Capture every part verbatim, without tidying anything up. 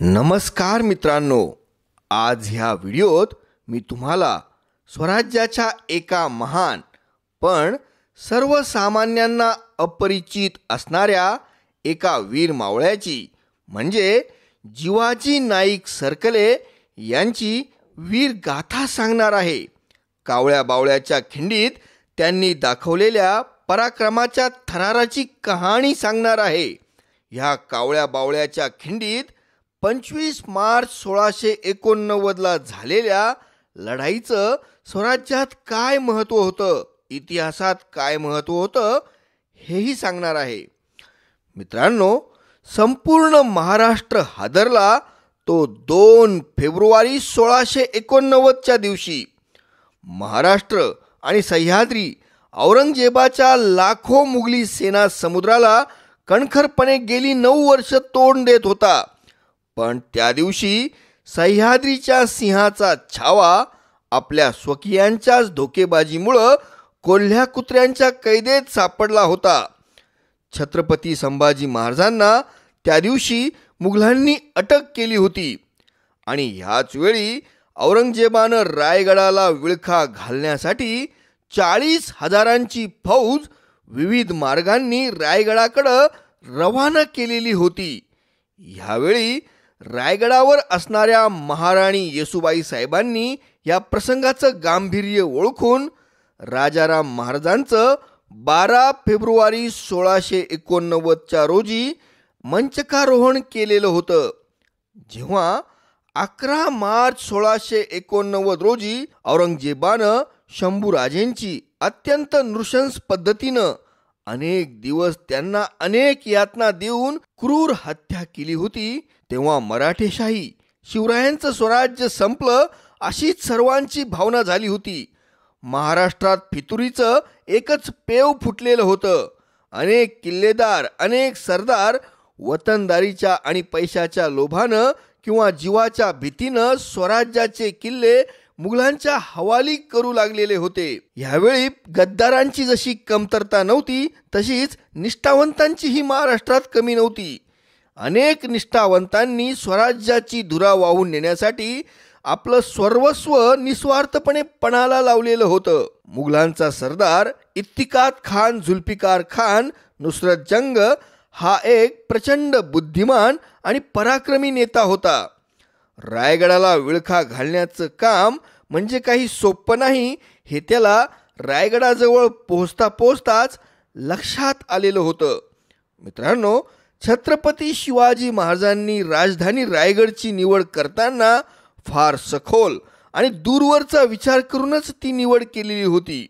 नमस्कार मित्रांनो, आज ह्या व्हिडिओत मी तुम्हाला स्वराज्याच्या एका महान पण सर्वसामान्यांना अपरिचित असणाऱ्या एका वीर मावळ्याची म्हणजे जिवाजी नाईक सरकले यांची वीर गाथा सांगणार आहे. कावळ्या बावळ्याच्या खिंडीत त्यांनी दाखवलेल्या पराक्रमाच्या थराराची कहाणी सांगणार आहे. ह्या कावळ्या बावळ्याच्या खिंडीत पंचवीस मार्च सोळाशे एकोणनव्वदला झालेल्या लढाईचं स्वराज्यात काय महत्त्व होतं, इतिहासात काय महत्त्व होतं हेही सांगणार आहे. मित्रांनो, संपूर्ण महाराष्ट्र हादरला तो दोन फेब्रुवारी सोळाशे एकोणनव्वदच्या दिवशी. महाराष्ट्र आणि सह्याद्री औरंगजेबाच्या लाखो मुघली सेना समुद्राला कणखरपणे गेली नऊ वर्ष तोंड देत होता. पण त्या दिवशी सह्याद्रीच्या सिंहाचा छावा आपल्या स्वकीयांच्याच धोकेबाजीमुळं कोल्ह्या कुत्र्यांच्या कैदेत सापडला होता. छत्रपती संभाजी महाराजांना त्या दिवशी मुघलांनी अटक केली होती आणि ह्याच वेळी औरंगजेबानं रायगडाला विळखा घालण्यासाठी चाळीस हजारांची फौज विविध मार्गांनी रायगडाकडं रवाना केलेली होती. ह्यावेळी रायगडावर असणाऱ्या महाराणी येसूबाई साहेबांनी या प्रसंगाचं गांभीर्य ओळखून राजाराम महाराजांचं बारा फेब्रुवारी सोळाशे एकोणनव्वदच्या रोजी मंचकारोहण केलेलं होतं. जेव्हा अकरा मार्च सोळाशे एकोणनव्वद रोजी औरंगजेबानं शंभूराजेंची अत्यंत नृशंस पद्धतीनं अनेक दिवस त्यांना अनेक यातना देऊन क्रूर हत्या केली होती, तेव्हा मराठेशाही शिवरायांचं स्वराज्य संपलं अशीच सर्वांची भावना झाली होती. महाराष्ट्रात फितुरीचं एकच पेव फुटलेलं होतं. अनेक किल्लेदार, अनेक सरदार वतनदारीच्या आणि पैशाच्या लोभानं किंवा जीवाच्या भीतीनं स्वराज्याचे किल्ले मुघलांच्या हवाली करू लागलेले होते. यावेळी गद्दारांची जशी कमतरता नव्हती तशीच निष्ठावंतांचीही महाराष्ट्रात कमी नव्हती. अनेक निष्ठावंतांनी स्वराज्याची धुरा वाहून नेण्यासाठी आपलं सर्वस्व निस्वार्थपणे पणाला लावलेलं होतं. मुघलांचा सरदार इत्तिकात खान जुल्फिकार खान नुसरत जंग हा एक प्रचंड बुद्धिमान आणि पराक्रमी नेता होता. रायगडाला विळखा घालण्याचं काम म्हणजे काही सोपं नाही हे त्याला रायगडाजवळ पोहोचता पोहोचताच लक्षात आलेलं होतं. मित्रांनो, छत्रपती शिवाजी महाराजांनी राजधानी रायगडची निवड करताना फार सखोल आणि दूरवरचा विचार करूनच ती निवड केलेली होती.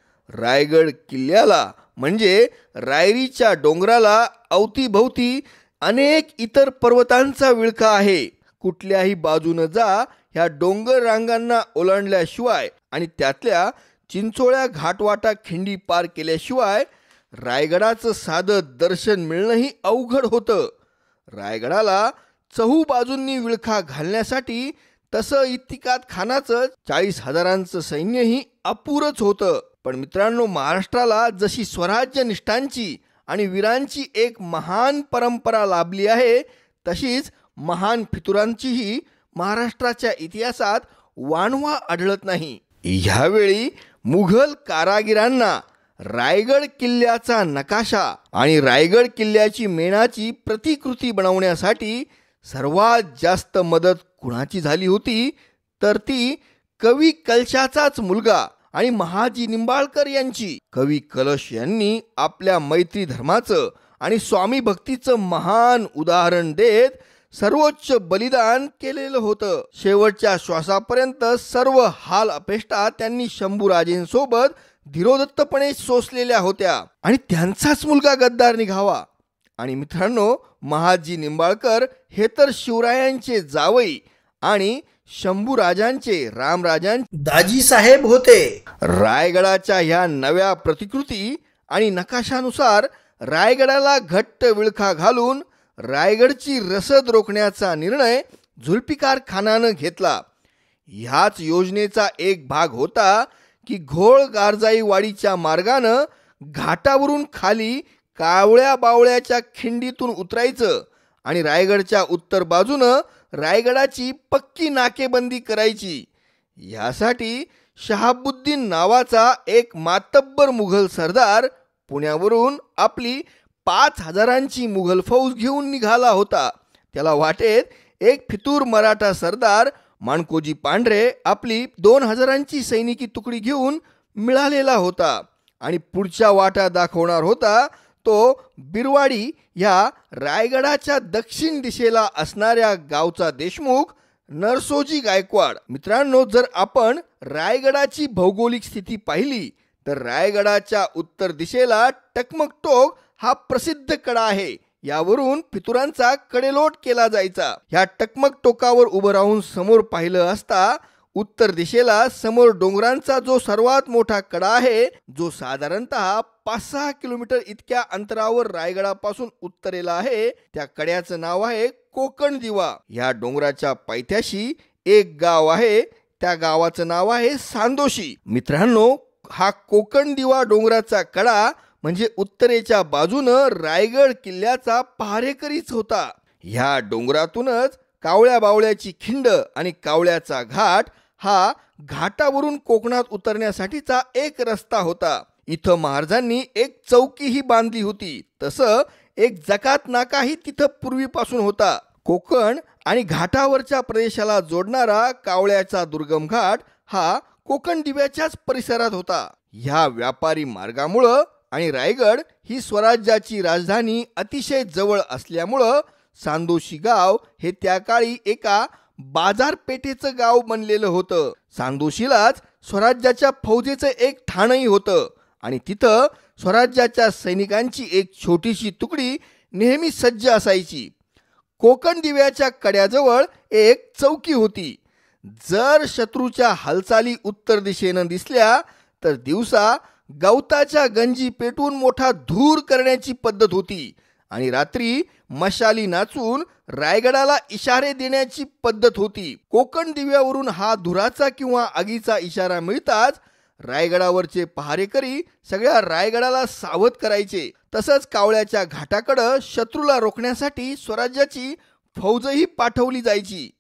रायगड किल्ल्याला म्हणजे रायरीच्या डोंगराला अवतीभवती अनेक इतर पर्वतांचा विळखा आहे. कुठल्याही बाजूनं जा, ह्या डोंगर रांगांना ओलांडल्याशिवाय आणि त्यातल्या चिंचोळ्या घाटवाटा खिंडी पार केल्याशिवाय रायगडाचं साधं दर्शन मिळणंही अवघड होतं. रायगडाला चहू बाजूंनी विळखा घालण्यासाठी तसं इत्तिकात खानाचं चाळीस हजारांचं सैन्यही अपुरच होतं. पण मित्रांनो, महाराष्ट्राला जशी स्वराज्य निष्ठांची आणि वीरांची एक महान परंपरा लाभली आहे तशीच महान फितुरांचीही महाराष्ट्राच्या इतिहासात वाणवा आढळत नाही. ह्यावेळी मुघल कारागिरांना रायगड किल्ल्याचा नकाशा आणि रायगड किल्ल्याची मेणाची प्रतिकृती बनवण्यासाठी सर्वात जास्त मदत कुणाची झाली होती तर ती कवी कलशाचाच मुलगा आणि महाजी निंबाळकर यांची. कवी कलश यांनी आपल्या मैत्री धर्माचं आणि स्वामी भक्तीचं महान उदाहरण देत सर्वोच्च बलिदान केलेलं होतं. शेवटच्या श्वासापर्यंत सर्व हाल अपेष्टा त्यांनी शंभूराजेंसोबत धीरोदत्तपणे सोसलेल्या होत्या आणि त्यांचाच मुलगा गद्दार निघावा. आणि मित्रांनो, महाजी निंबाळकर हे तर शिवरायांचे जावई आणि शंभूराजांचे रामराजांचे दाजी साहेब होते. रायगडाच्या ह्या नव्या प्रतिकृती आणि नकाशानुसार रायगडाला घट्ट विळखा घालून रायगडची रसद रोखण्याचा निर्णय जुल्फिकार खानानं घेतला. ह्याच योजनेचा एक भाग होता की घोळ गारजाई वाडीच्या मार्गानं घाटावरून खाली कावळ्या बावळ्याच्या खिंडीतून उतरायचं आणि रायगडच्या उत्तर बाजूनं रायगडाची पक्की नाकेबंदी करायची. यासाठी शहाबुद्दीन नावाचा एक मातब्बर मुघल सरदार पुण्यावरून आपली पाच हजारांची मुघल फौज घेऊन निघाला होता. त्याला वाटेत एक फितूर मराठा सरदार माणकोजी पांढरे आपली दोन हजारांची सैनिकी तुकडी घेऊन मिळालेला होता आणि पुढच्या वाटा दाखवणार होता तो बिरवाडी या रायगडाच्या दक्षिण दिशेला असणाऱ्या गावचा देशमुख नरसोजी गायकवाड. मित्रांनो, जर आपण रायगडाची भौगोलिक स्थिती पाहिली तर रायगडाच्या उत्तर दिशेला टकमक हा प्रसिद्ध कडा आहे. यावरून फितुरांचा कडेलोट केला जायचा. ह्या टकमक टोकावर उभं राहून समोर पाहिलं असता उत्तर दिशेला समोर डोंगरांचा जो सर्वात मोठा कडा आहे, जो साधारणतः पाच सहा किलोमीटर इतक्या अंतरावर रायगडापासून उत्तरेला आहे, त्या कड्याचं नाव आहे कोकण दिवा. या डोंगराच्या पायथ्याशी एक गाव आहे, त्या गावाचं नाव आहे सांदोशी. मित्रांनो, हा कोकण दिवा डोंगराचा कडा म्हणजे उत्तरेच्या बाजूनं रायगड किल्ल्याचा पहारेकरीच होता. ह्या डोंगरातूनच कावळ्या बावळ्याची खिंड आणि कावळ्याचा घाट हा घाटावरून कोकणात उतरण्यासाठीचा एक रस्ता होता. इथं महाराजांनी एक चौकीही बांधली होती. तसं एक जकात नाकाही तिथं पूर्वीपासून होता. कोकण आणि घाटावरच्या प्रदेशाला जोडणारा कावळ्याचा दुर्गम घाट हा कोकण दिव्याच्याच परिसरात होता. ह्या व्यापारी मार्गामुळं आणि रायगड ही स्वराज्याची राजधानी अतिशय जवळ असल्यामुळं सांदोशी गाव हे त्या काळी एका बाजारपेठेचं गाव बनलेलं होतं. सांदोशीलाच स्वराज्याच्या फौजेचं एक ठाणही होतं आणि तिथं स्वराज्याच्या सैनिकांची एक छोटीशी तुकडी नेहमी सज्ज असायची. कोकण दिव्याच्या कड्याजवळ एक चौकी होती. जर शत्रूच्या हालचाली उत्तर दिशेनं दिसल्या तर दिवसा गवताच्या गंजी पेटून मोठा धूर करण्याची पद्धत होती आणि रात्री मशाली नाचून रायगडाला इशारे देण्याची पद्धत होती. कोकण दिव्यावरून हा धुराचा किंवा आगीचा इशारा मिळताच रायगडावरचे पहारेकरी सगळ्या रायगडाला सावध करायचे. तसंच कावळ्याच्या घाटाकडं शत्रूला रोखण्यासाठी स्वराज्याची फौजही पाठवली जायची.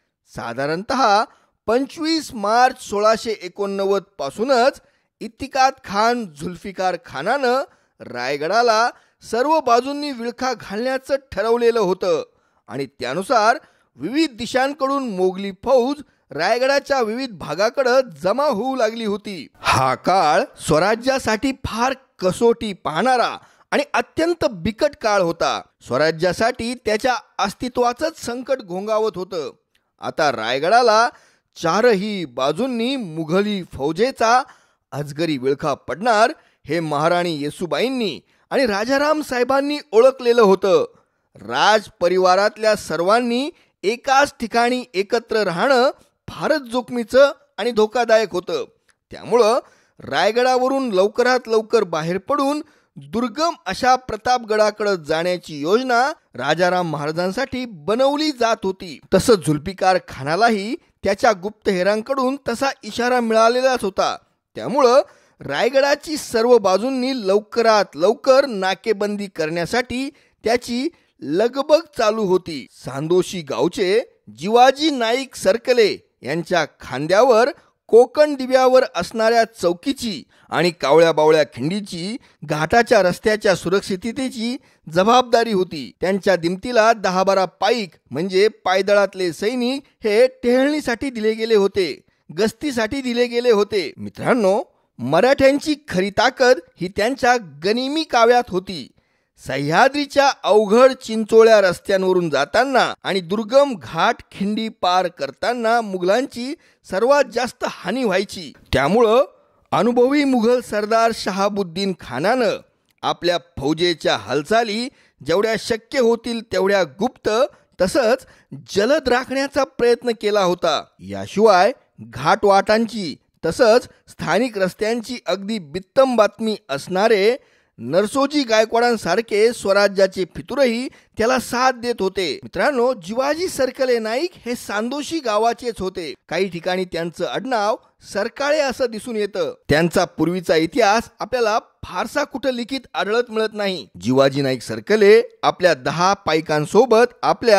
साधारणतः पंचवीस मार्च सोळाशे एकोणनव्वद पासूनच इतिकाद खान जुल्फिकार खानानं रायगडाला सर्व बाजूंनी विळखा घालण्याचं ठरवलेलं होतं आणि त्यानुसार विविध दिशांकडून मोगली फौज रायगडाच्या विविध भागाकडे जमा होऊ लागली होती. हा काळ स्वराज्यासाठी फार कसोटी पाहणारा आणि अत्यंत बिकट काळ होता. स्वराज्यासाठी त्याच्या अस्तित्वाचंच संकट घोंगावत होतं. आता रायगडाला चारही बाजूंनी मुघली फौजेचा अजगरी विळखा पडणार हे महाराणी येसूबाईंनी आणि राजाराम साहेबांनी ओळखलेलं होतं. राज परिवारातल्या सर्वांनी एकाच ठिकाणी एकत्र राहणं फारच जोखमीचं आणि धोकादायक होतं. त्यामुळं रायगडावरून लवकरात लवकर बाहेर पडून दुर्गम अशा प्रतापगडाकडे जाण्याची योजना राजाराम महाराजांसाठी बनवली जात होती. तसं जुल्फिकार खानालाही त्याच्या गुप्तहेरांकडून तसा इशारा मिळालेलाच होता. त्यामुळं रायगडाची सर्व बाजूंनी लवकरात लवकर नाकेबंदी करण्यासाठी त्याची लगबग चालू होती. सांदोशी गावचे जिवाजी नाईक सरकले यांच्या खांद्यावर कोकण दिव्यावर असणाऱ्या चौकीची आणि कावळ्या बावळ्या खिंडीची घाटाच्या रस्त्याच्या सुरक्षिततेची जबाबदारी होती. त्यांच्या दिमतीला दहा बारा पाईक म्हणजे पायदळातले सैनिक हे टेहळणीसाठी दिले गेले होते, गस्तीसाठी दिले गेले होते. मित्रांनो, मराठ्यांची खरी ताकद ही त्यांच्या गनिमी काव्यात होती. सह्याद्रीच्या अवघड चिंचोळ्या रस्त्यांवरून जाताना आणि दुर्गम घाट खिंडी पार करताना मुघलांची सर्वात जास्त हानी व्हायची. त्यामुळं अनुभवी मुघल सरदार शहाबुद्दीन खानानं आपल्या फौजेच्या हालचाली जेवढ्या शक्य होतील तेवढ्या गुप्त तसंच जलद राखण्याचा प्रयत्न केला होता. याशिवाय घाटवाटांची तसंच स्थानिक रस्त्यांची अगदी बित्तम बातमी असणारे नरसोजी गायकवाडांसारखे स्वराज्याचे फितूरही त्याला साथ देत होते. मित्रांनो, जिवाजी सरकले नाईक हे सांदोशी गावाचेच होते. काही ठिकाणी त्यांचं आडनाव सरकाळे असं दिसून येतं. त्यांचा पूर्वीचा इतिहास आपल्याला फारसा कुठं लिखित आढळत मिळत नाही. जिवाजी नाईक सरकले आपल्या दहा पायकांसोबत आपल्या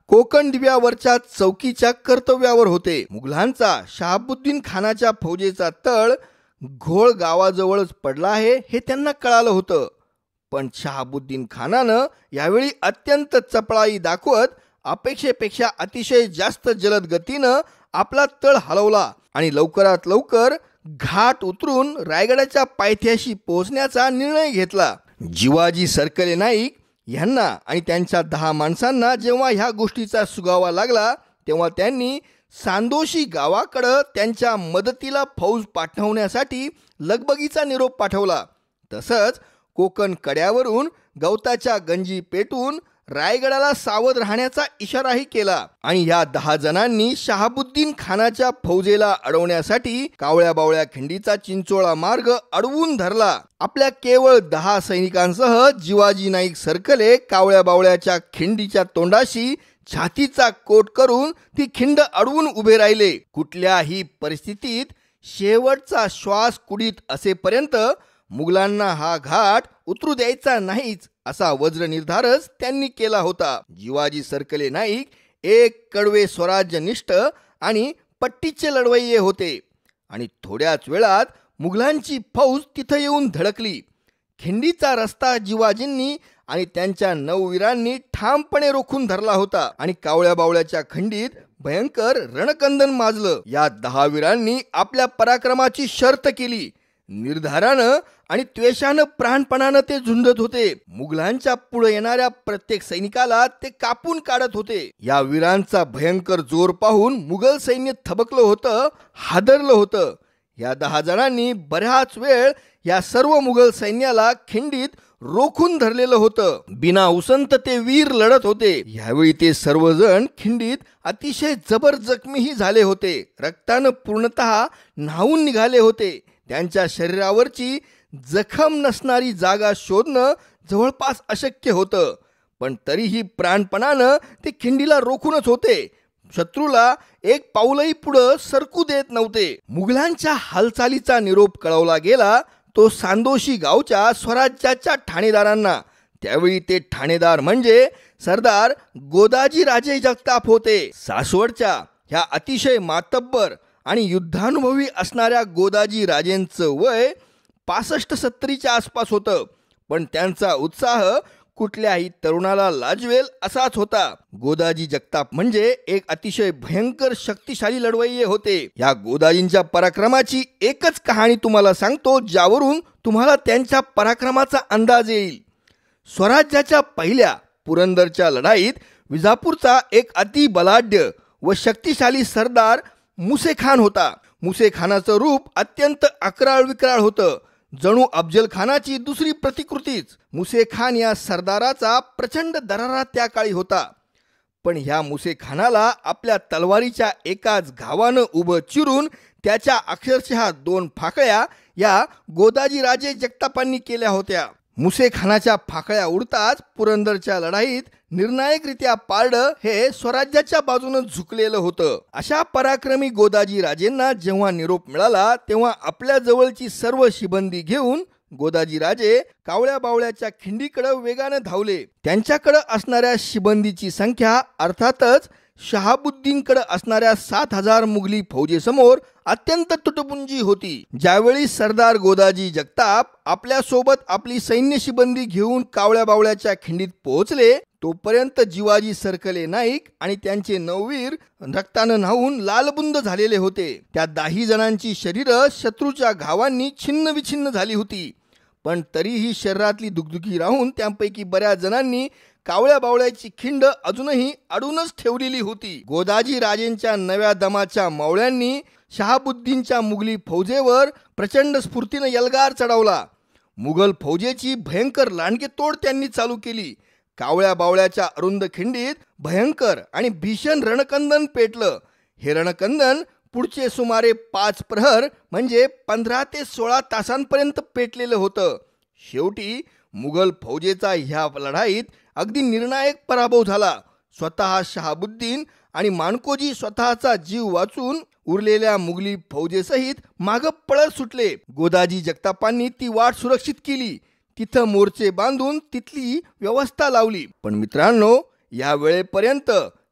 कोकण दिव्यावरच्या चौकीच्या कर्तव्यावर होते. मुघलांचा शहाबुद्दीन खानाच्या फौजेचा तळ घोळ गावाजवळच पडला आहे हे त्यांना कळालं होतं. पण शहाबुद्दीन खानानं यावेळी अत्यंत चपळाई दाखवत अपेक्षेपेक्षा अतिशय जास्त जलद गतीनं आपला तळ हलवला आणि लवकरात लवकर घाट उतरून रायगडाच्या पायथ्याशी पोहोचण्याचा निर्णय घेतला. जिवाजी सरकले नाईक यांना आणि त्यांच्या दहा माणसांना जेव्हा ह्या गोष्टीचा सुगावा लागला तेव्हा त्यांनी सांदोशी गावाकडं त्यांच्या मदतीला फौज पाठवण्यासाठी लगबगीचा निरोप पाठवला. तसंच कोकण कड्यावरून गवताच्या गंजी पेटून रायगडाला सावध राहण्याचा इशाराही केला. आणि या दहा जणांनी शहाबुद्दीन खानाच्या फौजेला अडवण्यासाठी कावळ्या बावळ्या खिंडीचा चिंचोळा मार्ग अडवून धरला. आपल्या केवळ दहा सैनिकांसह जिवाजी नाईक सरकले कावळ्या बावळ्याच्या खिंडीच्या तोंडाशी छातीचा कोट करून ती खिंड अडवून उभे राहिले. कुठल्याही परिस्थितीत शेवटचा श्वास कुडीत असेपर्यंत मुघलांना हा घाट उतरू द्यायचा नाहीच असा वज्र निर्धारच त्यांनी केला होता. जिवाजी सरकले नाईक एक कडवे स्वराज्यनिष्ठ आणि पट्टीचे लढवय्ये होते आणि थोड्याच वेळात मुघलांची फौज तिथं येऊन धडकली. खिंडीचा रस्ता जिवाजींनी आणि त्यांच्या नौवीरांनी ठामपणे रोखून धरला होता आणि कावळ्या बावळ्याच्या खंडीत भयंकर रणकंदन माजलं. या दहा वीरांनी आपल्या पराक्रमाची शर्त केली. निर्धारानं आणि त्वेषानं प्राणपणानं ते झुंजत होते. मुघलांच्या पुढे येणाऱ्या प्रत्येक सैनिकाला ते कापून काढत होते. या वीरांचा भयंकर जोर पाहून मुघल सैन्य थबकलं होतं, हादरलं होतं. या दहा जणांनी बऱ्याच वेळ या सर्व मुघल सैन्याला खिंडीत रोखून धरलेलं होतं. बिना उसंत ते वीर लढत होते. यावेळी ते सर्वजण खिंडीत अतिशय जबर जखमीही झाले होते. रक्तानं पूर्णतः न्हावून निघाले होते. त्यांच्या शरीरावरची जखम नसणारी जागा शोधणं जवळपास अशक्य होतं. पण तरीही प्राणपणानं ते खिंडीला रोखूनच होते. शत्रूला एक पाऊलही पुढं सरकू देत नव्हते. मुघलांच्या हालचालीचा निरोप कळवला गेला तो सांदोशी गावच्या स्वराज्याच्या ठाणेदारांना. त्यावेळी ते ठाणेदार म्हणजे सरदार गोदाजी राजे जगताप होते. सासवडच्या ह्या अतिशय मातब्बर आणि युद्धानुभवी असणाऱ्या गोदाजी राजेंचं वय पासष्ट सत्तरीच्या आसपास होतं. पण त्यांचा उत्साह कुठल्याही तरुणाला लाजवेल असाच होता. गोदाजी जगताप म्हणजे एक अतिशय भयंकर शक्तिशाली लढवय्ये होते. या गोदाजींच्या पराक्रमाची एकच कहाणी तुम्हाला सांगतो ज्यावरून तुम्हाला त्यांच्या पराक्रमाचा अंदाज येईल. स्वराज्याच्या पहिल्या पुरंदरच्या लढाईत विजापूरचा एक अति बलाढ्य व शक्तिशाली सरदार मुसेखान होता. मुसेखानाचं रूप अत्यंत अकराळ विक्राळ होतं, जणू अफजल खानाची दुसरी प्रतिकृतीच. मुसेखान या सरदाराचा प्रचंड दरारा त्या काळी होता. पण ह्या मुसेखानाला आपल्या तलवारीच्या एकाच घावानं उभं चिरून त्याच्या अक्षरशः दोन फाकळ्या या गोदाजी राजे जगतापांनी केल्या होत्या. मुसेखानाच्या फाकळ्या उडताच पुरंदरच्या लढाईत निर्णायकरित्या पारडं हे स्वराज्याच्या बाजूनं झुकलेलं होतं. अशा पराक्रमी गोदाजी राजेंना जेव्हा निरोप मिळाला तेव्हा आपल्या जवळची सर्व शिबंदी घेऊन गोदाजी राजे कावळ्या बावळ्याच्या खिंडीकडे वेगानं धावले. त्यांच्याकडे असणाऱ्या शिबंदीची संख्या अर्थातच शहाबुद्दीनकडे असणाऱ्या सात हजार मुघली फौजेसमोर अत्यंत तुटपुंजी होती. ज्यावेळी सरदार गोदाजी जगताप आपल्या सोबत आपली सैन्य शिबंदी घेऊन कावळ्या बावळ्याच्या खिंडीत पोहोचले तोपर्यंत जिवाजी सरकले नाईक आणि त्यांचे नौवीर रक्तानं न्हावून लालबुंद झालेले होते. त्या दाही जणांची शरीरं शत्रूच्या घावांनी छिन्न विछिन्न झाली होती. पण तरीही शरीरातली दुखदुखी राहून त्यापैकी बऱ्याच जणांनी कावळ्या बावळ्याची खिंड अजूनही अडूनच ठेवलेली होती. गोदाजी राजेंच्या नव्या दमाच्या मावळ्यांनी शहाबुद्दीनच्या मुघली फौजेवर प्रचंड स्फूर्तीनं यलगार चढवला. मुघल फौजेची भयंकर लांडगेतोड त्यांनी चालू केली. कावळ्या बावळ्याच्या अरुंद खिंडीत भयंकर आणि भीषण रणकंदन पेटलं. हे रणकंदन पुढचे सुमारे पाच प्रहर म्हणजे पंधरा ते सोळा तासांपर्यंत पेटलेलं होतं. शेवटी मुघल फौजेचा ह्या लढाईत अगदी निर्णायक पराभव झाला. स्वतः शहाबुद्दीन आणि माणकोजी स्वतःचा जीव वाचून उरलेल्या मुघली फौजेसहित मागं पळत सुटले. गोदाजी जगतापांनी ती वाट सुरक्षित केली. तिथं मोर्चे बांधून तिथली व्यवस्था लावली. पण मित्रांनो, या वेळेपर्यंत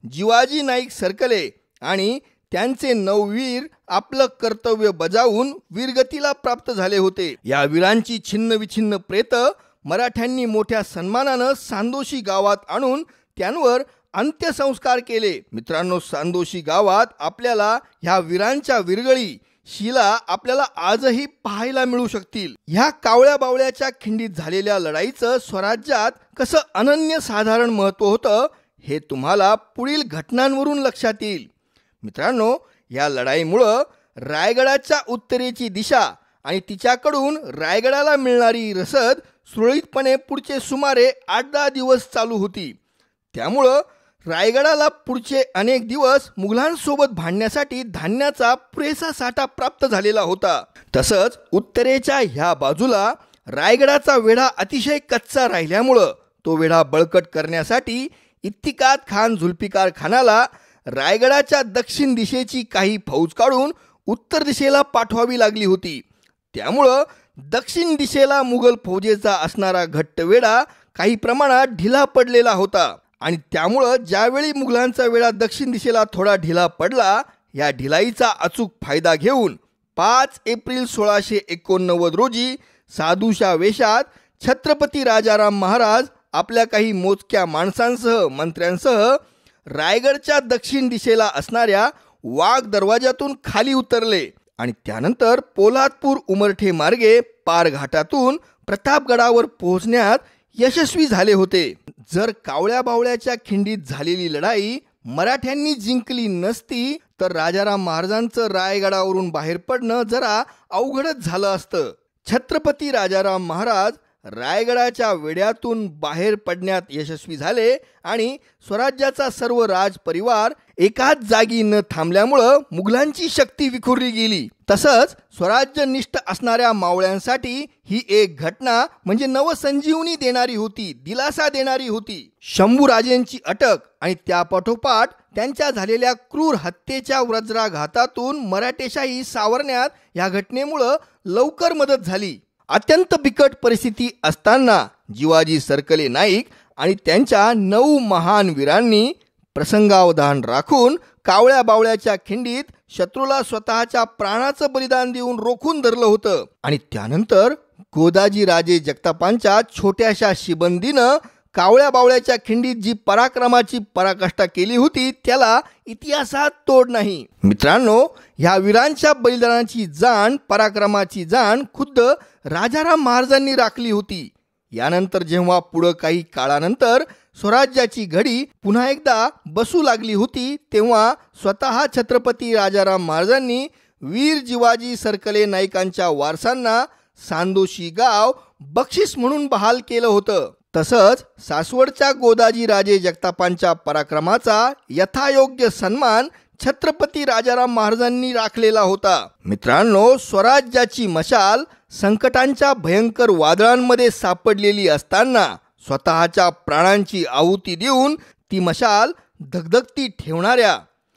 जिवाजी नाईक सरकले आणि त्यांचे नऊ वीर आपलं कर्तव्य बजावून वीरगतीला प्राप्त झाले होते. या वीरांची छिन्न विछिन्न प्रेत मराठ्यांनी मोठ्या सन्मानानं सांदोशी गावात आणून त्यांवर अंत्यसंस्कार केले. मित्रांनो, सांदोशी गावात आपल्याला ह्या वीरांच्या विरगळी शिला आपल्याला आजही पाहायला मिळू शकतील. ह्या कावळ्या बावळ्याच्या खिंडीत झालेल्या लढाईचं स्वराज्यात कसं अनन्य साधारण महत्त्व होतं हे तुम्हाला पुढील घटनांवरून लक्षात येईल. मित्रांनो, या लढाईमुळं रायगडाच्या उत्तरेची दिशा आणि तिच्याकडून रायगडाला मिळणारी रसद सुरळीतपणे पुढचे सुमारे आठ दहा दिवस चालू होती. त्यामुळं रायगडाला पुढचे अनेक दिवस मुघलांसोबत भांडण्यासाठी धान्याचा पुरेसा साठा प्राप्त झालेला होता. तसंच उत्तरेच्या ह्या बाजूला रायगडाचा वेढा अतिशय कच्चा राहिल्यामुळं तो वेढा बळकट करण्यासाठी इत्तिकात खान जुल्फिकार खानाला रायगडाच्या दक्षिण दिशेची काही फौज काढून उत्तर दिशेला पाठवावी लागली होती. त्यामुळं दक्षिण दिशेला मुघल फौजेचा असणारा घट्ट वेढा काही प्रमाणात ढिला पडलेला होता आणि त्यामुळं ज्यावेळी मुघलांचा वेढा दक्षिण दिशेला थोडा ढिला पडला, या ढिलाईचा अचूक फायदा घेऊन पाच एप्रिल सोळाशे एकोणनव्वद रोजी साधूच्या वेशात छत्रपती राजाराम महाराज आपल्या काही मोजक्या माणसांसह मंत्र्यांसह रायगडच्या दक्षिण दिशेला असणाऱ्या वाघ दरवाजातून खाली उतरले आणि त्यानंतर पोलादपूर उमरठे मार्गे पार घाटातून प्रतापगडावर पोहोचण्यात यशस्वी झाले होते. जर कावळ्या बावळ्याच्या खिंडीत झालेली लढाई मराठ्यांनी जिंकली नसती तर राजाराम महाराजांचं रायगडावरून बाहेर पडणं जरा अवघडच झालं असतं. छत्रपती राजाराम महाराज रायगडाच्या वेढ्यातून बाहेर पडण्यात यशस्वी झाले आणि स्वराज्याचा सर्व राजपरिवार एकाच जागी न थांबल्यामुळं मुघलांची शक्ती विखुरली गेली. तसंच स्वराज्यनिष्ठ असणाऱ्या मावळ्यांसाठी ही एक घटना म्हणजे नवसंजीवनी देणारी होती, दिलासा देणारी होती. शंभूराजेंची अटक आणि त्यापाठोपाठ त्यांच्या झालेल्या क्रूर हत्येच्या वज्राघातातून मराठेशाही सावरण्यात या घटनेमुळं लवकर मदत झाली. अत्यंत बिकट परिस्थिती असताना जिवाजी सरकले नाईक आणि त्यांच्या नऊ महान वीरांनी प्रसंगावधान राखून कावळ्या बावळ्याच्या खिंडीत शत्रूला स्वतःच्या प्राणाचं बलिदान देऊन रोखून धरलं होतं आणि त्यानंतर गोदाजी राजे जगतापांच्या छोट्याशा शिबंदीनं कावळ्या बावळ्याच्या खिंडीत जी पराक्रमाची पराकाष्ठा केली होती त्याला इतिहासात तोड नाही. मित्रांनो, ह्या वीरांच्या बलिदानाची जाण, पराक्रमाची जाण खुद्द राजाराम महाराजांनी राखली होती. यानंतर जेव्हा पुढं काही काळानंतर स्वराज्याची घडी पुन्हा एकदा बसू लागली होती तेव्हा स्वतः छत्रपती राजाराम महाराजांनी वीर जिवाजी सरकले नाईकांच्या वारसांना सांदोशी गाव बक्षीस म्हणून बहाल केलं होतं. तसंच सासवडच्या गोदाजी राजे जगतापांच्या पराक्रमाचा यथायोग्य सन्मान छत्रपती राजाराम महाराजांनी राखलेला होता. मित्रांनो, स्वराज्याची मशाल संकटांच्या भयंकर वादळांमध्ये सापडलेली असताना स्वतःच्या प्राणांची आहुती देऊन ती मशाल धगधगती ठेवणाऱ्या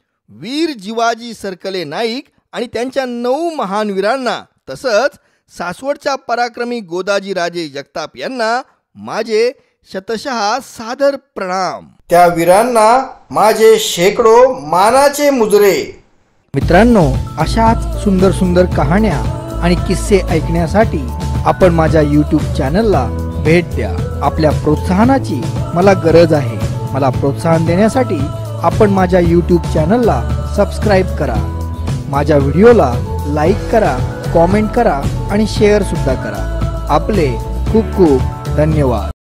वीर जिवाजी सरकले नाईक आणि त्यांच्या नऊ महान वीरांना तसंच सासवडच्या पराक्रमी गोदाजी राजे जगताप यांना माझे शतशः सादर प्रणाम. त्या वीरांना माझे शेकडो मानाचे मुजरे. मित्रांनो, अशाच सुंदर सुंदर कहाण्या आणि किस्से ऐकण्यासाठी आपण माझ्या यूट्यूब चॅनलला भेट द्या. आपल्या प्रोत्साहनाची मला गरज आहे. मला प्रोत्साहन देण्यासाठी आपण माझ्या यूट्यूब चॅनलला सबस्क्राईब करा. माझ्या व्हिडिओला लाईक करा, कॉमेंट करा आणि शेअर सुद्धा करा. आपले खूप खूप धन्यवाद.